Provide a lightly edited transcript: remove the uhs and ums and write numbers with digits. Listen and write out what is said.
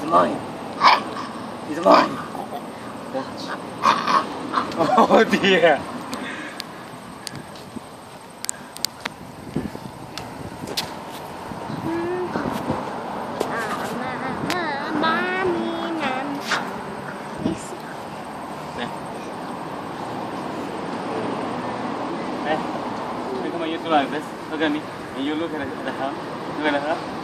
mine. He's mine. Watch. Oh dear. Come on, you two like this. Look at me. And you look at her. Look at her.